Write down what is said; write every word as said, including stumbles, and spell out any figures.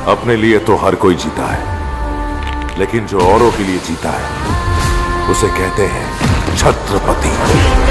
अपने लिए तो हर कोई जीता है, लेकिन जो औरों के लिए जीता है उसे कहते हैं छत्रपति।